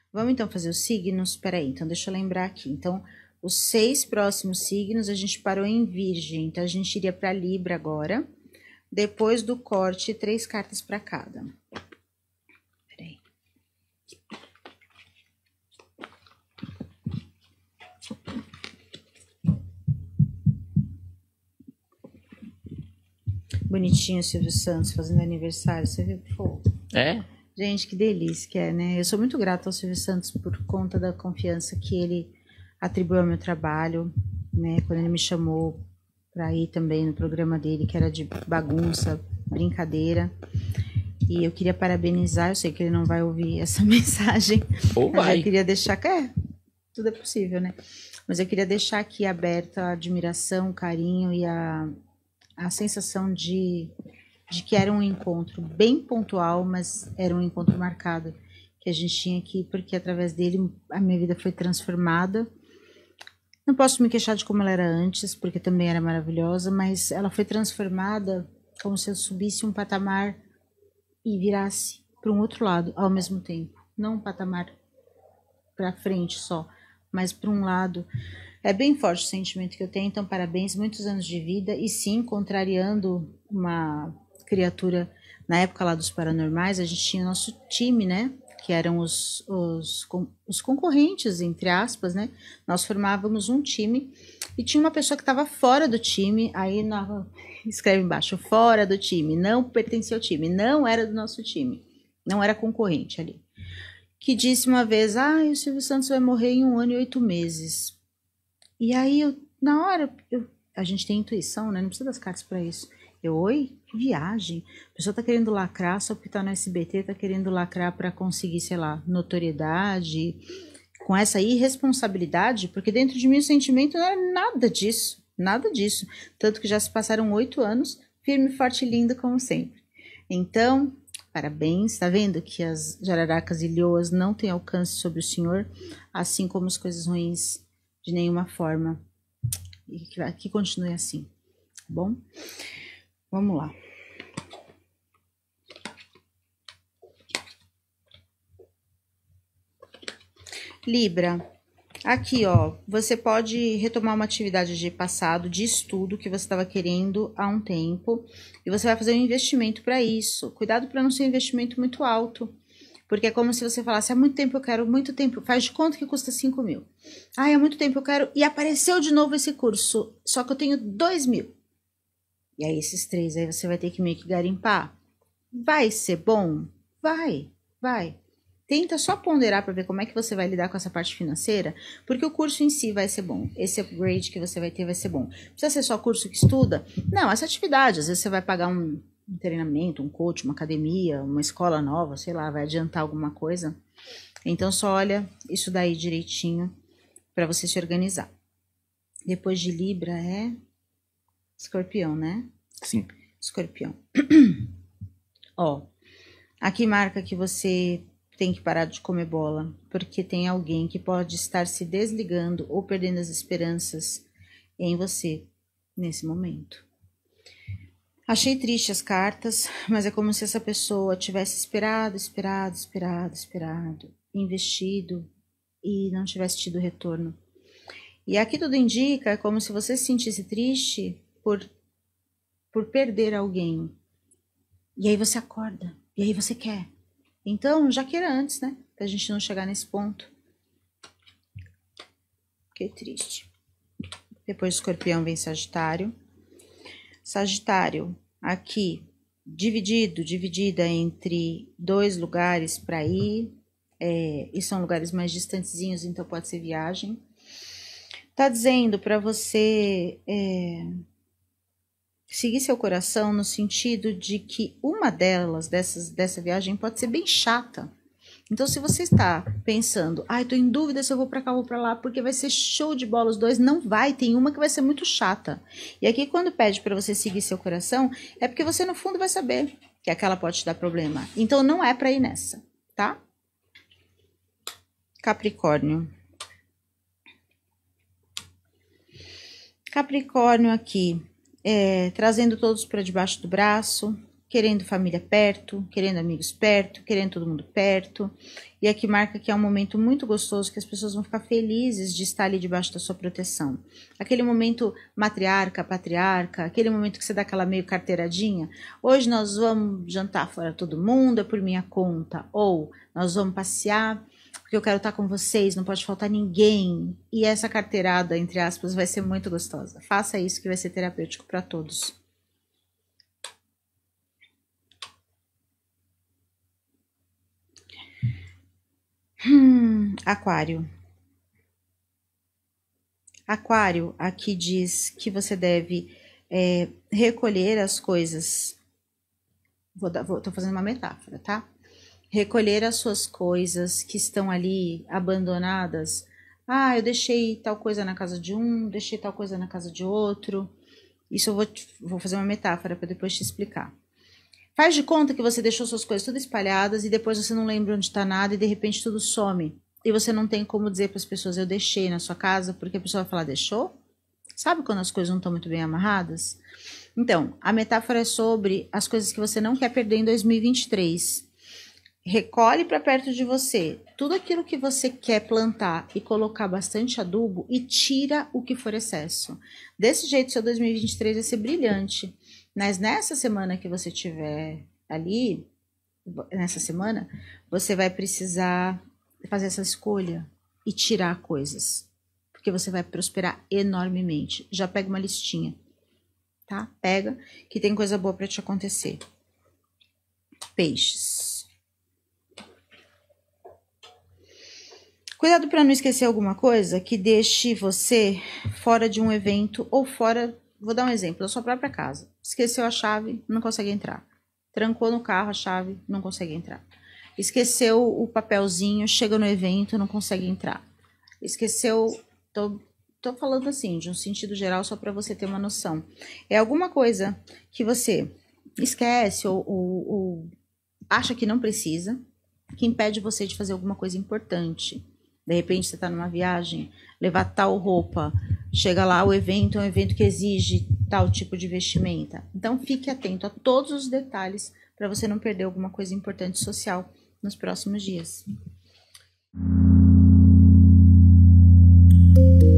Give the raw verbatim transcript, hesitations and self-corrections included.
Vamos então fazer os signos? Peraí, então deixa eu lembrar aqui. Então, os seis próximos signos a gente parou em Virgem, então a gente iria para Libra agora. Depois do corte, três cartas para cada. Peraí. Bonitinho o Silvio Santos fazendo aniversário, você viu? Pô. É? Gente, que delícia que é, né? Eu sou muito grata ao Silvio Santos por conta da confiança que ele atribuiu ao meu trabalho, né? Quando ele me chamou para ir também no programa dele, que era de bagunça, brincadeira. E eu queria parabenizar, eu sei que ele não vai ouvir essa mensagem, Ou mas vai. eu queria deixar, é, tudo é possível, né? Mas eu queria deixar aqui aberta a admiração, o carinho e a, a sensação de, de que era um encontro bem pontual, mas era um encontro marcado que a gente tinha aqui, porque através dele a minha vida foi transformada. Não posso me queixar de como ela era antes, porque também era maravilhosa, mas ela foi transformada como se eu subisse um patamar e virasse para um outro lado ao mesmo tempo. Não um patamar para frente só, mas para um lado. É bem forte o sentimento que eu tenho, então parabéns, muitos anos de vida. E sim, contrariando uma criatura, na época lá dos paranormais, a gente tinha o nosso time, né? Que eram os, os, os concorrentes, entre aspas, né? Nós formávamos um time e tinha uma pessoa que estava fora do time, aí na, escreve embaixo, fora do time, não pertencia ao time, não era do nosso time, não era concorrente ali. Que disse uma vez, ah, o Silvio Santos vai morrer em um ano e oito meses. E aí, eu, na hora, eu, a gente tem intuição, né? Não precisa das cartas para isso. Eu, oi, que viagem. A pessoa tá querendo lacrar só porque tá no S B T, tá querendo lacrar para conseguir, sei lá, notoriedade, com essa irresponsabilidade, porque dentro de mim o sentimento não é nada disso, nada disso. Tanto que já se passaram oito anos, firme, forte e lindo como sempre. Então, parabéns, tá vendo que as jararacas e lhoas não têm alcance sobre o senhor, assim como as coisas ruins de nenhuma forma. E que, que continue assim, tá bom? Vamos lá. Libra, aqui ó, você pode retomar uma atividade de passado, de estudo que você estava querendo há um tempo, e você vai fazer um investimento para isso. Cuidado para não ser um investimento muito alto, porque é como se você falasse, há muito tempo eu quero, muito tempo, faz de conta que custa cinco mil. Ah, há muito tempo eu quero, e apareceu de novo esse curso, só que eu tenho dois mil. E aí esses três aí você vai ter que meio que garimpar. Vai ser bom? Vai, vai. Tenta só ponderar para ver como é que você vai lidar com essa parte financeira, porque o curso em si vai ser bom. Esse upgrade que você vai ter vai ser bom. Precisa ser só curso que estuda? Não, essa atividade. Às vezes você vai pagar um, um treinamento, um coach, uma academia, uma escola nova, sei lá, vai adiantar alguma coisa. Então só olha isso daí direitinho para você se organizar. Depois de Libra é Escorpião, né? Sim. Escorpião. Ó, aqui marca que você tem que parar de comer bola, porque tem alguém que pode estar se desligando ou perdendo as esperanças em você nesse momento. Achei triste as cartas, mas é como se essa pessoa tivesse esperado, esperado, esperado, esperado, investido e não tivesse tido retorno. E aqui tudo indica como se você se sentisse triste por, por perder alguém. E aí você acorda, e aí você quer. Então, já queira antes, né? Pra gente não chegar nesse ponto. Que triste. Depois do Escorpião vem Sagitário. Sagitário, aqui, dividido, dividida entre dois lugares para ir. É, e são lugares mais distantezinhos, então pode ser viagem. Tá dizendo para você é, seguir seu coração no sentido de que uma delas, dessas, dessa viagem, pode ser bem chata. Então, se você está pensando, ai, ah, tô em dúvida se eu vou para cá ou para lá, porque vai ser show de bola os dois, não vai, tem uma que vai ser muito chata. E aqui, quando pede para você seguir seu coração, é porque você, no fundo, vai saber que aquela pode te dar problema. Então, não é para ir nessa, tá? Capricórnio. Capricórnio aqui. É, trazendo todos para debaixo do braço, querendo família perto, querendo amigos perto, querendo todo mundo perto. E aqui marca que é um momento muito gostoso, que as pessoas vão ficar felizes de estar ali debaixo da sua proteção. Aquele momento matriarca, patriarca, aquele momento que você dá aquela meio carteiradinha. Hoje nós vamos jantar fora todo mundo, é por minha conta. Ou nós vamos passear, porque eu quero estar com vocês, não pode faltar ninguém. E essa carteirada, entre aspas, vai ser muito gostosa. Faça isso que vai ser terapêutico para todos. Hum, aquário. Aquário, aqui diz que você deve é, recolher as coisas. Vou, dar, vou tô fazendo uma metáfora, tá? Recolher as suas coisas que estão ali abandonadas. Ah, eu deixei tal coisa na casa de um, deixei tal coisa na casa de outro. Isso eu vou, vou fazer uma metáfora para depois te explicar. Faz de conta que você deixou suas coisas todas espalhadas e depois você não lembra onde está nada e de repente tudo some. E você não tem como dizer para as pessoas, eu deixei na sua casa, porque a pessoa vai falar, deixou? Sabe quando as coisas não estão muito bem amarradas? Então, a metáfora é sobre as coisas que você não quer perder em dois mil e vinte e três. Recolhe para perto de você tudo aquilo que você quer plantar e colocar bastante adubo e tira o que for excesso. Desse jeito, seu dois mil e vinte e três vai ser brilhante. Mas nessa semana que você tiver ali, nessa semana, você vai precisar fazer essa escolha e tirar coisas. Porque você vai prosperar enormemente. Já pega uma listinha, tá? Pega, que tem coisa boa para te acontecer. Peixes. Cuidado para não esquecer alguma coisa que deixe você fora de um evento ou fora... Vou dar um exemplo, da sua própria casa. Esqueceu a chave, não consegue entrar. Trancou no carro a chave, não consegue entrar. Esqueceu o papelzinho, chega no evento, não consegue entrar. Esqueceu... Tô, tô falando assim, de um sentido geral, só para você ter uma noção. É alguma coisa que você esquece ou, ou, ou acha que não precisa, que impede você de fazer alguma coisa importante. De repente você está numa viagem, levar tal roupa, chega lá, o evento é um evento que exige tal tipo de vestimenta. Então fique atento a todos os detalhes para você não perder alguma coisa importante social nos próximos dias.